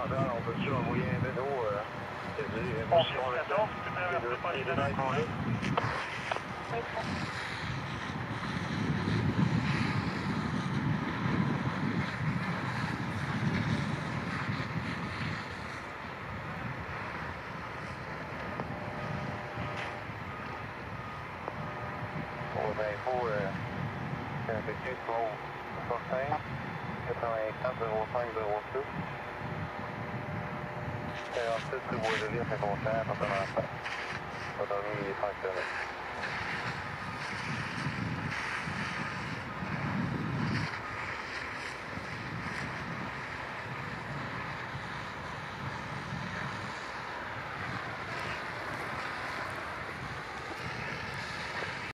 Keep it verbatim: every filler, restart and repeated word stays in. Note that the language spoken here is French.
commandant, on peut-tu envoyer un médo? Euh, on six quatorze, tu peux avertir pas les données pour lui. Pour l'info, euh, c'est un petit slow soixante-cinq, quatre-vingt-quatre, zéro cinq, zéro six. quarante-six rue Boucherville, Saint-Constant, appartement à faire. Autonomie est fonctionnelle.